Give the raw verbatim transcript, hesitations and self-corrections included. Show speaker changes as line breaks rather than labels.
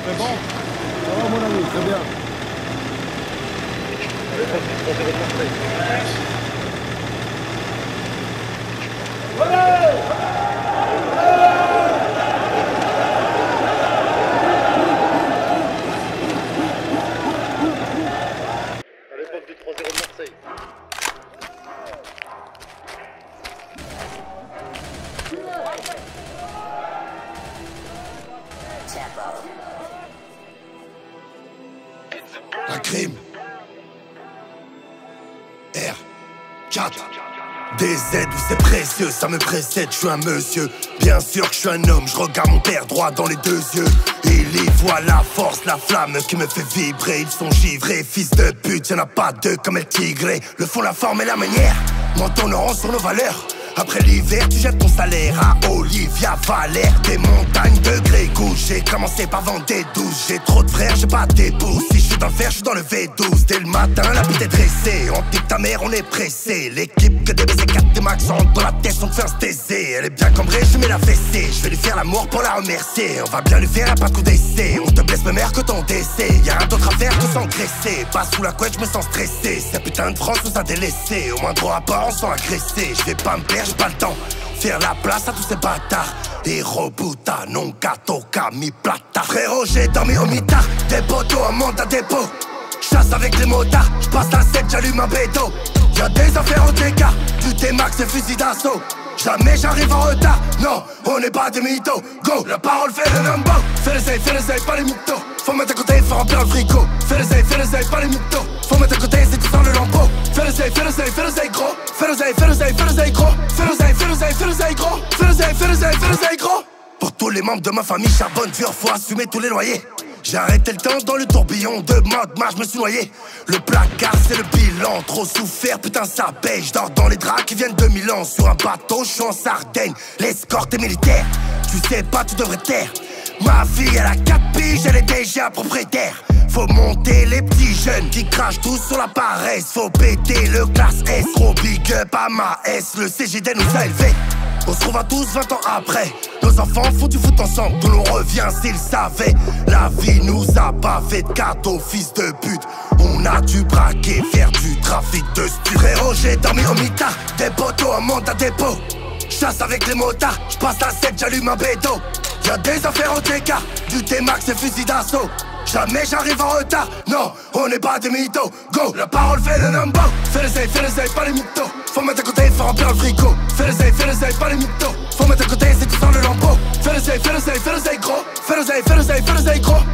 C'est bon? Ça va, mon ami, très bien.
À l'époque du trois zéro de Marseille.
La crime R quatre D Z, oui c'est précieux, ça me précède, je suis un monsieur. Bien sûr que je suis un homme, je regarde mon père droit dans les deux yeux. Il y voit la force, la flamme qui me fait vibrer. Ils sont givrés, fils de pute, y'en a pas deux comme El Tigre. Le fond, la forme et la manière m'entonneront sur nos valeurs. Après l'hiver, tu jettes ton salaire à Olivia Valère. Des montagnes de Grégouche, j'ai commencé par vendre des douces. J'ai trop de frères, j'ai pas d'épouse. Si je suis dans le fer, je suis dans le V douze. Dès le matin, la pute est dressée. On pique ta mère, on est pressé. L'équipe que des B C quatre T Max rentre dans la tête, on te fait un S T C. Elle est bien cambrée, je mets la fessée. Je vais lui faire l'amour pour la remercier. On va bien lui faire un pas de coup d'essai. On te blesse même mère que ton décès. Y'a rien d'autre à faire que s'engraisser. Pas sous la couette, je me sens stressé. Cette putain de France nous a délaissé. Au moins droit à part, on sent agressé. Je vais pas me perdre, j'ai pas le temps. Faire la place à tous ces bâtards. Hero buta, non gato, mi plata. Frérot, j'ai dormi au mitard. Des poteaux, un mandat dépôt. Chasse avec les motards. J'passe la sept, j'allume un bédo. Y'a des affaires au dégâts. Du T-Max et fusil d'assaut. Jamais j'arrive en retard. Non, on n'est pas des mythos. Go, la parole fait le number. Fais les ailes, fais les ailes, pas les mythos. Faut mettre à côté, faut remplir le frigo. Fais les ailes, fais les ailes, pas les mythos. Faut mettre à côté, c'est tout dans le lambeau. Fais les ailes, fais les ailes, fais les ailes, gros. Fais les ailes, fais les ailes, fais les ailes, gros. Fais les ailes, fais les ailes, fais les ailes, gros. Fais les ailes, fais les ailes, fais les ailes, gros. Pour tous les membres de ma famille, charbonne dur, faut assumer tous les loyers. J'ai arrêté le temps dans le tourbillon de mode, moi je me suis noyé. Le placard c'est le bilan, trop souffert, putain ça paye. J'dors dans les draps qui viennent de Milan. Sur un bateau, je suis en Sardaigne. L'escorte est militaire, tu sais pas, tu devrais taire. Ma fille elle a quatre piges, elle est déjà propriétaire. Faut monter les petits jeunes qui crachent tous sur la paresse. Faut péter le classe S, gros big up à ma S. Le C G D nous a élevés. On se trouve à tous vingt ans après. Nos enfants font du foot ensemble, tout l'on revient s'ils savaient. La vie nous a pas fait de cadeaux, fils de pute. On a dû braquer, faire du trafic de stu. Frérot, j'ai dormi au mitard. Des poteaux, un mandat dépôt. Chasse avec les motards, j'passe la sept, j'allume un bédo. Y'a des affaires au dégâts, du T-Max et fusil d'assaut. Jamais j'arrive en retard, non, on n'est pas des mythos. Go, la parole fait le number. Fais les ailes, fais les ailes, pas les mythos. Faut mettre à côté, faut remplir le frigo. Fais les ailes, fais les ailes, pas les mythos. Faut mettre à côté, c'est tout dans le lambeau. Fais les ailes, fais les ailes, fais les ailes, gros. Fais les ailes, fais les ailes, fais les ailes, gros.